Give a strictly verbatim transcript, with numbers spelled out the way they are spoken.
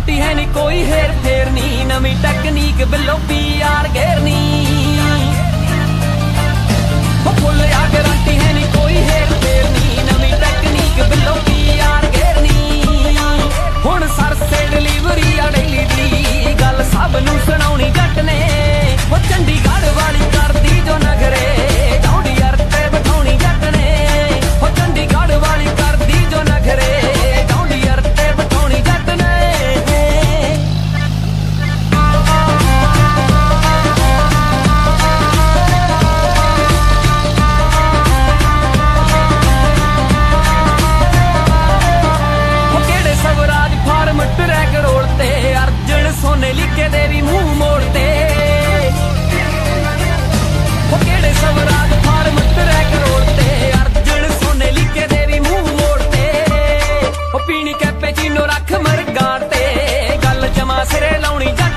Guarantee है नी कोई हेर फेर नी, नवी टेक्नीक बिलो पी आर घेरनी। फुल आ गारंटी है नी कोई हेर फेर नी, नवी टेक्नीक बिलो पी आर घेरनी। हुण सरसे डिलीवरी आ डेली दी गल सब नूं सुणाउणी जट ने। वो चंडीगढ़ वाली करदी जो नखरे गौंडियर ते बिठाउणी जट ने। वो चंडीगढ़ वाली करदी जो नखरे गौंडियर ते बिठाउणी जट ने। ट्रैक रोड़ते अर्जुन सोने लिखे दे भी मुंह मोड़ते। वो केड़े स्वराज फार्म ट्रैक रोड़ते अर्जुन सोने लिखे दे भी मुंह मोड़ते। वो पीनी कैपेचीनो रख मर गाड़ते गल जमा सिरे लाउणी जट